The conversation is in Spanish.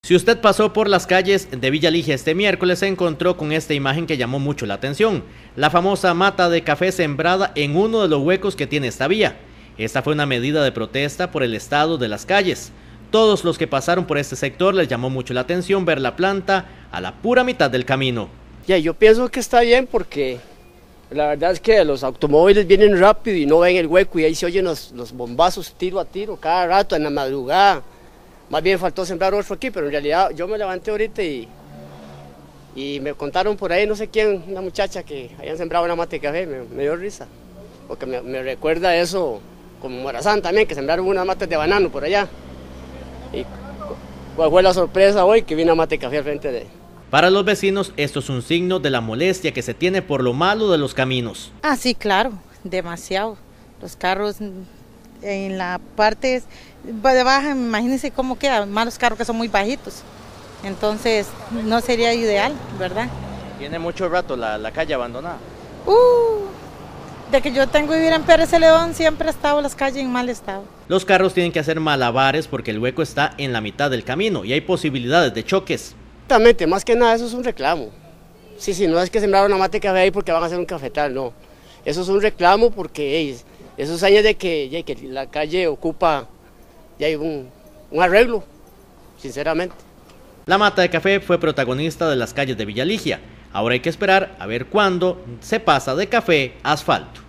Si usted pasó por las calles de Villa Ligia este miércoles, se encontró con esta imagen que llamó mucho la atención. La famosa mata de café sembrada en uno de los huecos que tiene esta vía. Esta fue una medida de protesta por el estado de las calles. Todos los que pasaron por este sector les llamó mucho la atención ver la planta a la pura mitad del camino. Ya, yo pienso que está bien porque la verdad es que los automóviles vienen rápido y no ven el hueco y ahí se oyen los bombazos tiro a tiro cada rato en la madrugada. Más bien faltó sembrar otro aquí, pero en realidad yo me levanté ahorita y me contaron por ahí, no sé quién, una muchacha que habían sembrado una mata de café, me dio risa, porque me recuerda eso como Morazán también, que sembraron unas matas de banano por allá. Y cuál fue la sorpresa hoy que vi una mata de café al frente de... Para los vecinos, esto es un signo de la molestia que se tiene por lo malo de los caminos. Ah, sí, claro, demasiado. Los carros en la parte de baja, imagínense cómo quedan, más los carros que son muy bajitos. Entonces, no sería ideal, ¿verdad? Tiene mucho rato la calle abandonada. De que yo tengo que vivir en Pérez Celedón, siempre ha estado las calles en mal estado. Los carros tienen que hacer malabares porque el hueco está en la mitad del camino y hay posibilidades de choques. Exactamente, más que nada eso es un reclamo. Sí, no es que sembraron una mata de café ahí porque van a hacer un cafetal, no. Eso es un reclamo porque esos años de que la calle ocupa, ya hay un arreglo, sinceramente. La mata de café fue protagonista de las calles de Villa Ligia. Ahora hay que esperar a ver cuándo se pasa de café a asfalto.